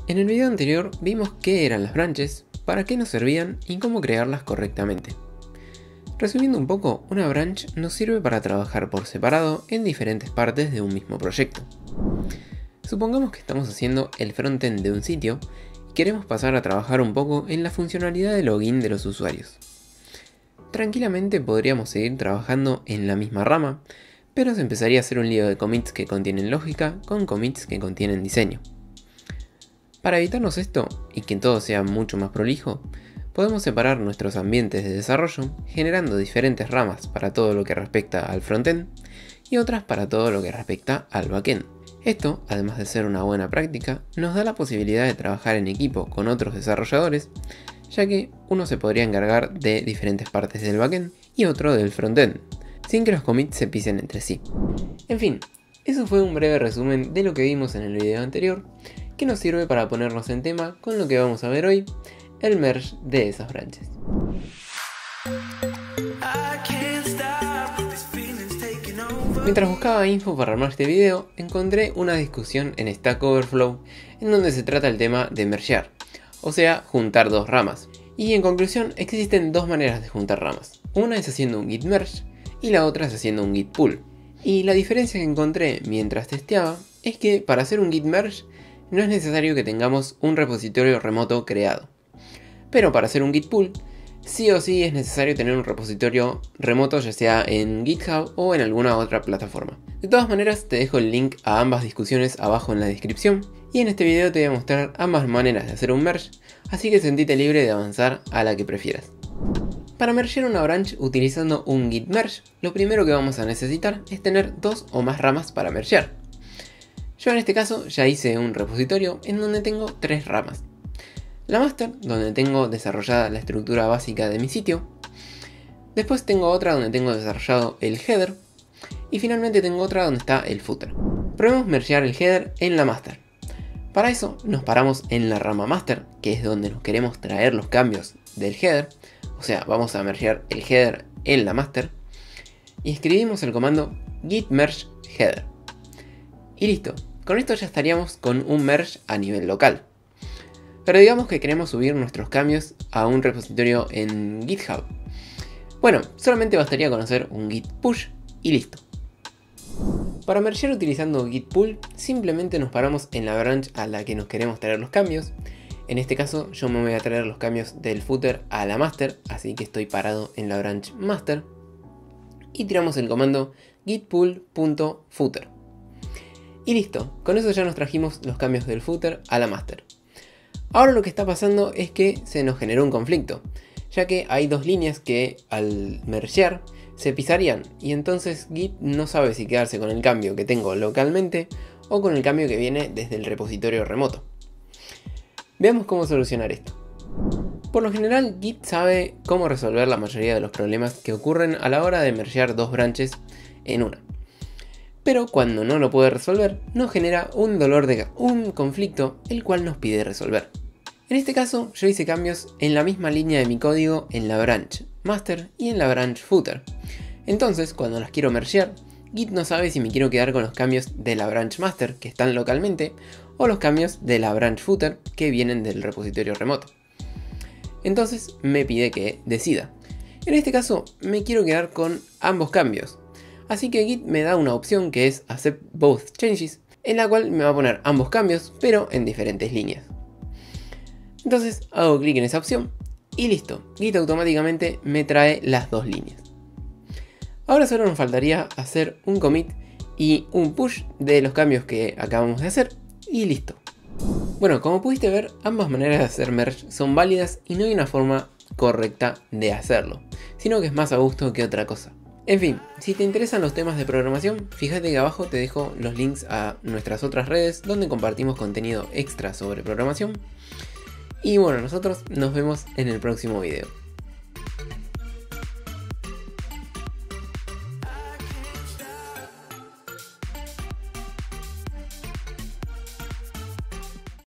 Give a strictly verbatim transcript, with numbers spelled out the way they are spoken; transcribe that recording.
En el video anterior vimos qué eran las branches, para qué nos servían y cómo crearlas correctamente. Resumiendo un poco, una branch nos sirve para trabajar por separado en diferentes partes de un mismo proyecto. Supongamos que estamos haciendo el frontend de un sitio y queremos pasar a trabajar un poco en la funcionalidad de login de los usuarios. Tranquilamente podríamos seguir trabajando en la misma rama, pero se empezaría a hacer un lío de commits que contienen lógica con commits que contienen diseño. Para evitarnos esto y que todo sea mucho más prolijo, podemos separar nuestros ambientes de desarrollo generando diferentes ramas para todo lo que respecta al frontend y otras para todo lo que respecta al backend. Esto, además de ser una buena práctica, nos da la posibilidad de trabajar en equipo con otros desarrolladores, ya que uno se podría encargar de diferentes partes del backend y otro del frontend, sin que los commits se pisen entre sí. En fin, eso fue un breve resumen de lo que vimos en el video anterior, que nos sirve para ponernos en tema con lo que vamos a ver hoy, el merge de esas branches. Mientras buscaba info para armar este video, encontré una discusión en Stack Overflow en donde se trata el tema de mergear, o sea, juntar dos ramas. Y en conclusión, existen dos maneras de juntar ramas. Una es haciendo un git merge y la otra es haciendo un git pull. Y la diferencia que encontré mientras testeaba es que para hacer un git merge no es necesario que tengamos un repositorio remoto creado. Pero para hacer un git pull, sí o sí es necesario tener un repositorio remoto, ya sea en GitHub o en alguna otra plataforma. De todas maneras, te dejo el link a ambas discusiones abajo en la descripción, y en este video te voy a mostrar ambas maneras de hacer un merge, así que sentite libre de avanzar a la que prefieras. Para mergear una branch utilizando un git merge, lo primero que vamos a necesitar es tener dos o más ramas para mergear. Yo en este caso ya hice un repositorio en donde tengo tres ramas. La master, donde tengo desarrollada la estructura básica de mi sitio. Después tengo otra donde tengo desarrollado el header. Y finalmente tengo otra donde está el footer. Probemos mergear el header en la master. Para eso nos paramos en la rama master, que es donde nos queremos traer los cambios del header. O sea, vamos a mergear el header en la master. Y escribimos el comando git merge header. Y listo, con esto ya estaríamos con un merge a nivel local. Pero digamos que queremos subir nuestros cambios a un repositorio en GitHub. Bueno, solamente bastaría con hacer un git push y listo. Para mergear utilizando git pull, simplemente nos paramos en la branch a la que nos queremos traer los cambios. En este caso yo me voy a traer los cambios del footer a la master, así que estoy parado en la branch master. Y tiramos el comando git pull.footer. Y listo, con eso ya nos trajimos los cambios del footer a la master. Ahora lo que está pasando es que se nos generó un conflicto, ya que hay dos líneas que al mergear se pisarían, y entonces Git no sabe si quedarse con el cambio que tengo localmente o con el cambio que viene desde el repositorio remoto. Veamos cómo solucionar esto. Por lo general Git sabe cómo resolver la mayoría de los problemas que ocurren a la hora de mergear dos branches en una. Pero cuando no lo puede resolver, nos genera un dolor de un conflicto el cual nos pide resolver. En este caso, yo hice cambios en la misma línea de mi código en la branch master y en la branch footer. Entonces, cuando las quiero mergear, Git no sabe si me quiero quedar con los cambios de la branch master que están localmente o los cambios de la branch footer que vienen del repositorio remoto. Entonces me pide que decida. En este caso, me quiero quedar con ambos cambios. Así que Git me da una opción que es Accept Both Changes, en la cual me va a poner ambos cambios, pero en diferentes líneas. Entonces hago clic en esa opción y listo, Git automáticamente me trae las dos líneas. Ahora solo nos faltaría hacer un commit y un push de los cambios que acabamos de hacer y listo. Bueno, como pudiste ver, ambas maneras de hacer merge son válidas y no hay una forma correcta de hacerlo, sino que es más a gusto que otra cosa. En fin, si te interesan los temas de programación, fíjate que abajo te dejo los links a nuestras otras redes donde compartimos contenido extra sobre programación. Y bueno, nosotros nos vemos en el próximo video.